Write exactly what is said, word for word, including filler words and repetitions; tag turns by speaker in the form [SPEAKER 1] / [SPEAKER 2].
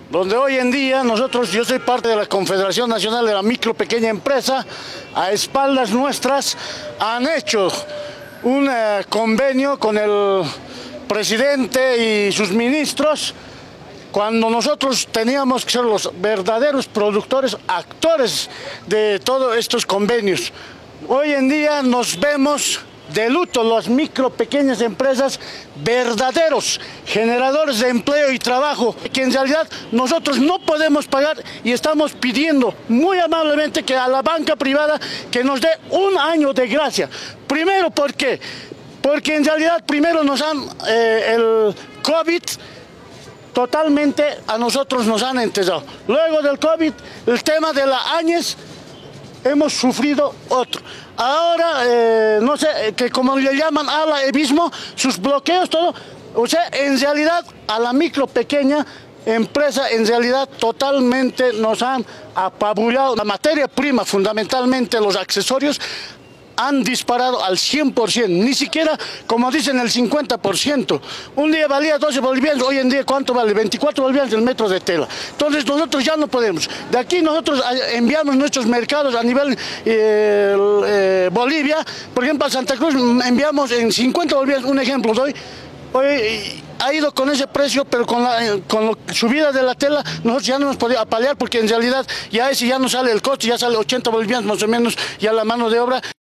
[SPEAKER 1] donde hoy en día nosotros, yo soy parte de la Confederación Nacional de la Micro Pequeña Empresa, a espaldas nuestras han hecho un uh, convenio con el presidente y sus ministros, cuando nosotros teníamos que ser los verdaderos productores, actores de todos estos convenios. Hoy en día nos vemos de luto las micro pequeñas empresas, verdaderos generadores de empleo y trabajo, que en realidad nosotros no podemos pagar, y estamos pidiendo muy amablemente que a la banca privada que nos dé un año de gracia. Primero, ¿por qué? Porque en realidad primero nos han, eh, el COVID totalmente a nosotros nos han entesado. Luego del COVID, el tema de la Áñez, hemos sufrido otro. Ahora, eh, no sé, que como le llaman a la ebismo, sus bloqueos, todo. O sea, en realidad, a la micro pequeña empresa, en realidad, totalmente nos han apabullado. La materia prima, fundamentalmente los accesorios, han disparado al cien por ciento, ni siquiera, como dicen, el cincuenta por ciento. Un día valía doce bolivianos, hoy en día, ¿cuánto vale? veinticuatro bolivianos el metro de tela. Entonces nosotros ya no podemos. De aquí nosotros enviamos nuestros mercados a nivel eh, eh, Bolivia, por ejemplo, a Santa Cruz enviamos en cincuenta bolivianos, un ejemplo doy. Hoy ha ido con ese precio, pero con la con la subida de la tela nosotros ya no hemos podido apalear, porque en realidad ya ese ya no sale el coste, ya sale ochenta bolivianos más o menos ya la mano de obra.